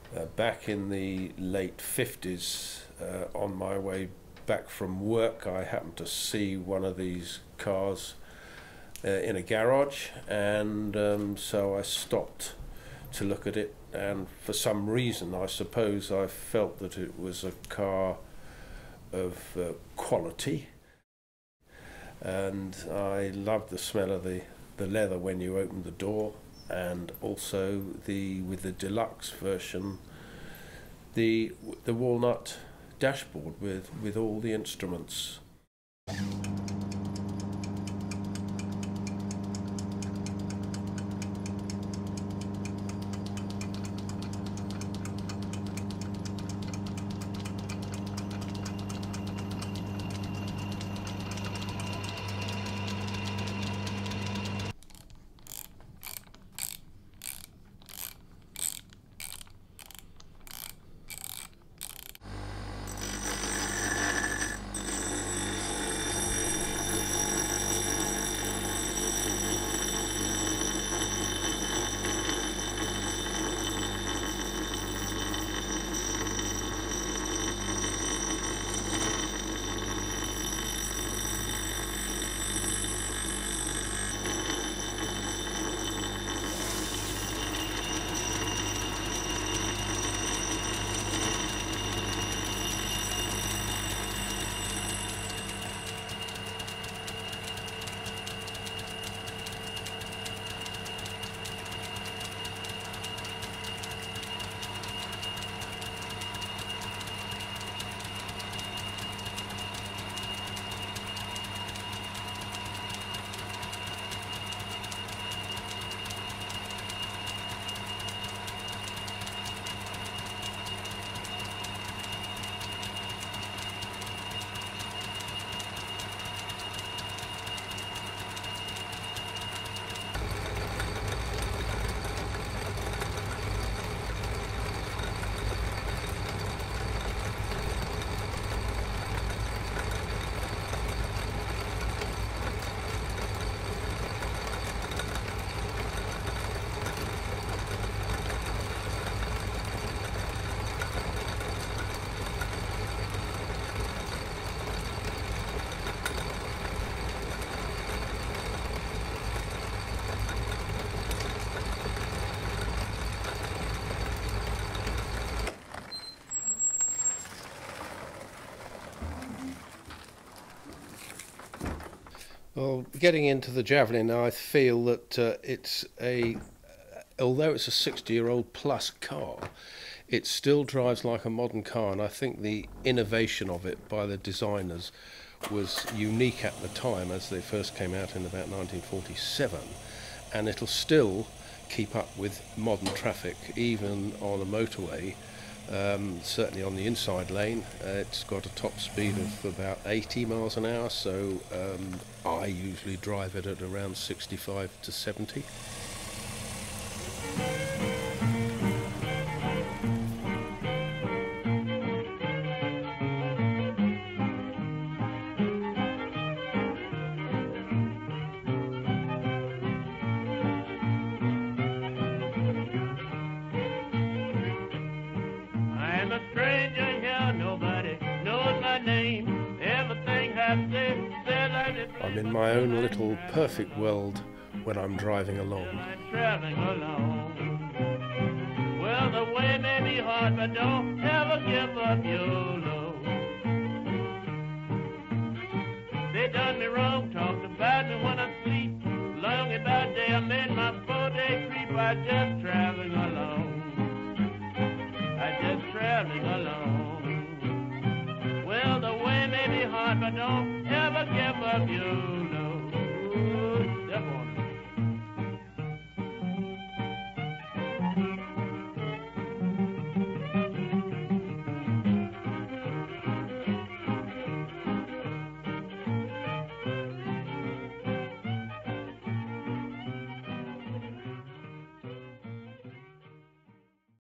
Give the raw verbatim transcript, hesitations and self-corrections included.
Uh, back in the late fifties, uh, on my way back from work, I happened to see one of these cars uh, in a garage, and um, so I stopped to look at it, and for some reason, I suppose, I felt that it was a car of uh, quality, and I loved the smell of the, the leather when you opened the door, and also the with the deluxe version, the the walnut dashboard with with all the instruments. Well, getting into the Javelin, I feel that uh, it's a, although it's a sixty-year-old plus car, it still drives like a modern car, and I think the innovation of it by the designers was unique at the time, as they first came out in about nineteen forty-seven, and it'll still keep up with modern traffic, even on a motorway. Um, certainly on the inside lane, uh, it's got a top speed of about eighty miles an hour, so um, I usually drive it at around sixty-five to seventy. I'm in my own little perfect world when I'm driving along. Traveling along. Well, the way may be hard, but don't ever give up your load. They done me wrong, talked about me when I sleep. Long about day, I made my four-day creep. I just traveling along. I just traveling along. Well, the way may be hard, but don't ever give up your